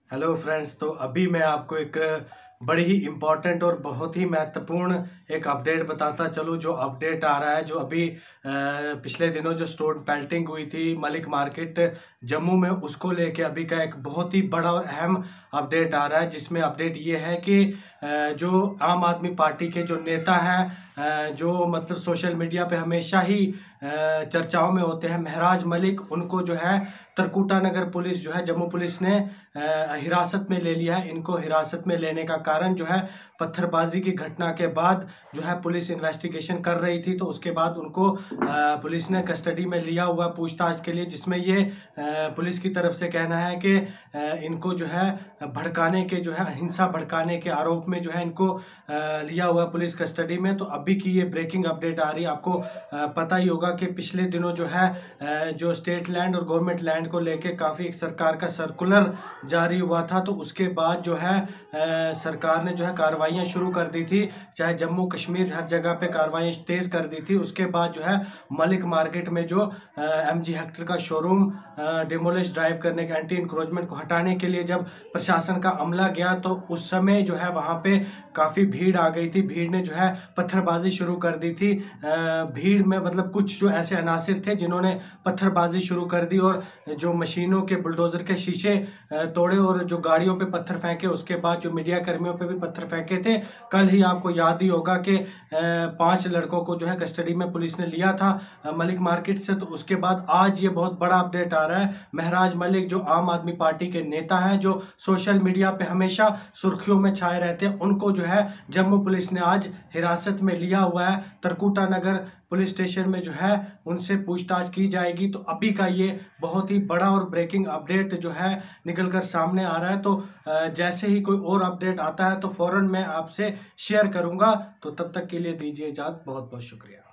Hello friends, तो अभी मैं आपको एक बड़ी ही इम्पोर्टेंट और बहुत ही महत्वपूर्ण एक अपडेट बताता चलूँ। जो अपडेट आ रहा है, जो अभी पिछले दिनों जो स्टोन पेल्टिंग हुई थी मलिक मार्केट जम्मू में, उसको लेके अभी का एक बहुत ही बड़ा और अहम अपडेट आ रहा है। जिसमें अपडेट ये है कि जो आम आदमी पार्टी के जो नेता हैं, जो मतलब सोशल मीडिया पे हमेशा ही चर्चाओं में होते हैं, महराज मलिक, उनको जो है तरकुटा नगर पुलिस जो है, जम्मू पुलिस ने हिरासत में ले लिया है। इनको हिरासत में लेने का कारण जो है, पत्थरबाजी की घटना के बाद जो है पुलिस इन्वेस्टिगेशन कर रही थी, तो उसके बाद उनको पुलिस ने कस्टडी में लिया हुआ पूछताछ के लिए। जिसमें ये पुलिस की तरफ से कहना है कि इनको जो है भड़काने के, जो है हिंसा भड़काने के आरोप में जो है इनको लिया हुआ पुलिस कस्टडी में। तो अभी की ये ब्रेकिंग अपडेट आ रही है। आपको पता ही होगा कि पिछले दिनों जो है जो स्टेट लैंड और गवर्नमेंट लैंड को लेके काफ़ी एक सरकार का सर्कुलर जारी हुआ था। तो उसके बाद जो है सरकार ने जो है कार्रवाइयाँ शुरू कर दी थी, चाहे जम्मू कश्मीर हर जगह पे कार्रवाई तेज कर दी थी। उसके बाद जो है मलिक मार्केट में जो MG हेक्टर का शोरूम डिमोलिश ड्राइव करने के, एंटी इंक्रोचमेंट को हटाने के लिए जब प्रशासन का अमला गया, तो उस समय जो है वहाँ पे काफ़ी भीड़ आ गई थी। भीड़ ने जो है पत्थरबाजी शुरू कर दी थी। भीड़ में मतलब कुछ जो ऐसे अनासिर थे जिन्होंने पत्थरबाजी शुरू कर दी और जो मशीनों के, बुलडोजर के शीशे तोड़े और जो गाड़ियों पे पत्थर फेंके। उसके बाद जो मीडिया कर्मियों पे भी पत्थर फेंके थे। कल ही आपको याद ही होगा कि 5 लड़कों को जो है कस्टडी में पुलिस ने लिया था मलिक मार्केट से। तो उसके बाद आज ये बहुत बड़ा अपडेट आ रहा है। महराज मलिक जो आम आदमी पार्टी के नेता हैं, जो सोशल मीडिया पे हमेशा सुर्खियों में छाए रहते हैं, उनको जो है जम्मू पुलिस ने आज हिरासत में लिया हुआ है। तरकुटा नगर पुलिस स्टेशन में जो है उनसे पूछताछ की जाएगी। तो अभी का ये बहुत ही बड़ा और ब्रेकिंग अपडेट जो है निकल कर सामने आ रहा है। तो जैसे ही कोई और अपडेट आता है तो फौरन मैं आपसे शेयर करूंगा। तो तब तक के लिए दीजिए इजाज़त। बहुत बहुत शुक्रिया।